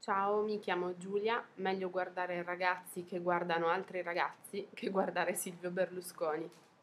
Ciao, mi chiamo Giulia, meglio guardare ragazzi che guardano altri ragazzi che guardare Silvio Berlusconi.